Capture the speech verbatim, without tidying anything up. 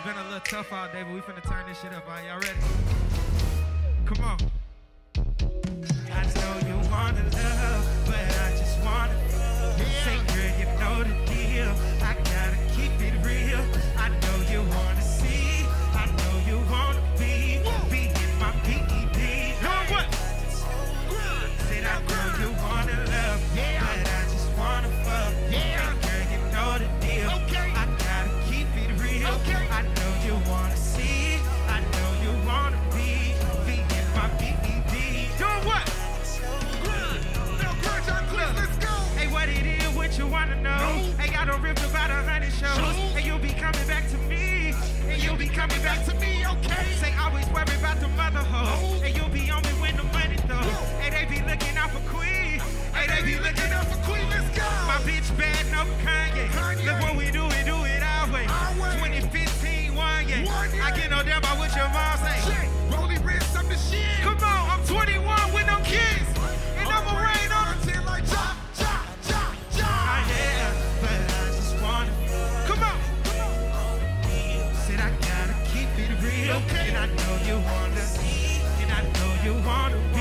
been a little tough all day, but we finna turn this shit up. Are y'all ready? Come on. I know you wanna love, but I just wanna yeah. Say, girl, you know the deal. I gotta keep it real. I know you wanna see. I know you wanna be. Whoa. Be in my P E D. Know what? Said I know you wanna love, yeah. But I just wanna fuck. Yeah. Say, girl, you know the deal. Okay. I gotta keep it real. Okay. I know you wanna see. I know you wanna be. Be in my P E D. Doing what? Hey, what it is, what you wanna know? No. Hey, I done ripped about a hundred shows. No. Hey, you'll be coming back to me. And you'll be coming back to me, okay? Say, always worry about the mother hoes. Hey, you'll be on me when the money throws. Hey, they be looking out for Queen. Hey, they be looking out for Queen, let's go. My bitch bad, no Kanye. Kanye. Look what we do, we do it our way. Our way. twenty fifteen, one year. One year. I get no damn about what your mom say. Shit. Rolling wrist up the shit. Come on, I'm twenty-one with no kids. And I'm a rain on. Like chop, chop, chop, chop. I am, but I just wanna. Come on. Said I gotta keep it real. Okay. And I know you wanna. And I know you wanna.